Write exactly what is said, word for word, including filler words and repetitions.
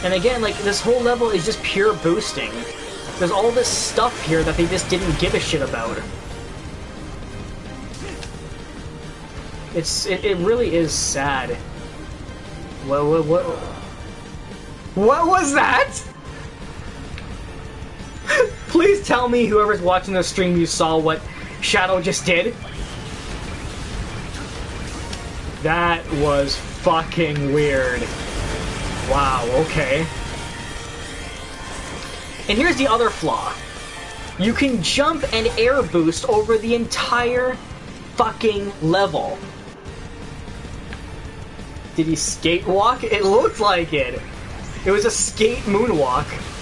And again, like, this whole level is just pure boosting. There's all this stuff here that they just didn't give a shit about. It's, it, it really is sad. What, what, what? What was that? Please tell me, whoever's watching the stream, you saw what Shadow just did. That was fucking weird. Wow, okay. And here's the other flaw. You can jump and air boost over the entire fucking level. Did he skate walk? It looked like it. It was a skate moonwalk.